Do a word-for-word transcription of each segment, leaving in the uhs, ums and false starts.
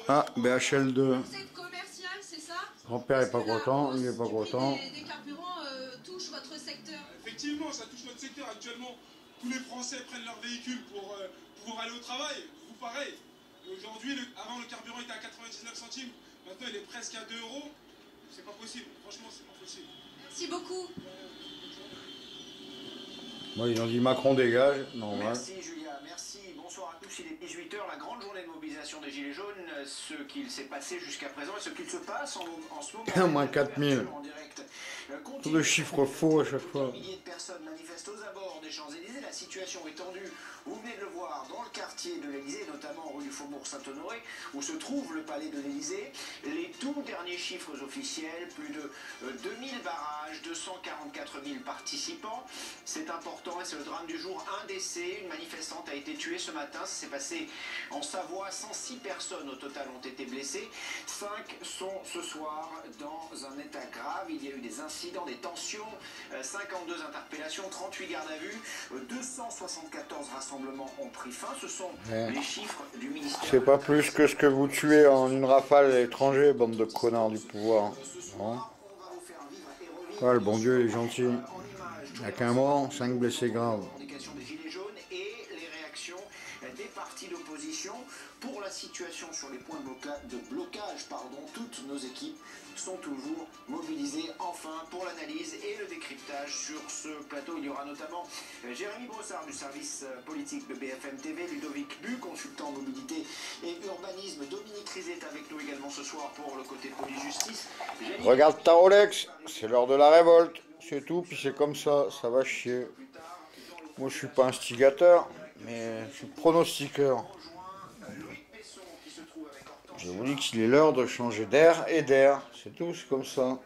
Ah, B H L deux. Vous êtes commercial, c'est ça? Grand-père est pas Parce que la content, hausse il est pas du prix content. Des, des carburants euh, touche votre secteur. Effectivement, ça touche notre secteur actuellement. Tous les Français prennent leur véhicule pour euh, pouvoir aller au travail. Vous pareil. Aujourd'hui, le- avant le carburant était à quatre-vingt-dix-neuf centimes. Maintenant, il est presque à deux euros. C'est pas possible. Franchement, c'est pas possible. Merci beaucoup. Moi, ils ont dit Macron dégage, normal. Merci Julia, merci. Bonsoir à tous. Il est dix-huit heures, la grande journée de mobilisation des Gilets jaunes. Ce qu'il s'est passé jusqu'à présent et ce qu'il se passe en, en ce moment. Moins quatre mille. En direct. Tout de chiffres faux à chaque fois. Des milliers de personnes manifestent aux abords des Champs-Élysées. La situation est tendue. Vous venez de le voir dans le quartier de l'Élysée, notamment rue du Faubourg Saint-Honoré, où se trouve le palais de l'Élysée. Les tout derniers chiffres officiels, plus de euh, deux mille barrages, deux cent quarante-quatre mille participants. C'est important et c'est le drame du jour. Un décès, une manifestante a été tuée ce matin. Ça s'est passé en Savoie. cent six personnes au total ont été blessées. cinq sont ce soir dans un état grave. Il y a eu des incidents, des tensions, euh, cinquante-deux interpellations, trente-huit gardes à vue, euh, deux cent soixante-quatorze rassemblements ont pris fin. Ce sont Ouais. les chiffres du ministère. C'est pas plus que ce que vous tuez en une rafale à l'étranger, bande de connards du pouvoir. Bon. Ouais, le bon Dieu, il est gentil. Il n'y a qu'un mort, cinq blessés graves. Revendication des Gilets jaunes et les réactions des partis d'opposition pour la situation sur les points de, bloca de blocage. Pardon, toutes nos équipes sont toujours mobilisées enfin pour l'analyse et le décryptage sur ce plateau. Il y aura notamment Jérémy Brossard du service politique de B F M T V, Ludovic Bu, consultant mobilité et urbanisme. Dominique Rizet est avec nous également ce soir pour le côté police-justice. Regarde ta Rolex, c'est l'heure de la révolte. C'est tout, puis c'est comme ça, ça va chier. Moi je suis pas instigateur, mais je suis pronostiqueur. Je vous dis qu'il est l'heure de changer d'air et d'air, c'est tout, c'est comme ça.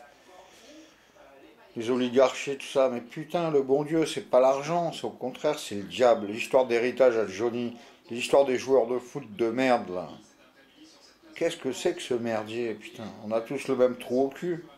Les oligarchies, tout ça, mais putain, le bon Dieu, c'est pas l'argent, c'est au contraire, c'est le diable. L'histoire d'héritage à Johnny, l'histoire des joueurs de foot de merde, là. Qu'est-ce que c'est que ce merdier, putain, on a tous le même trou au cul.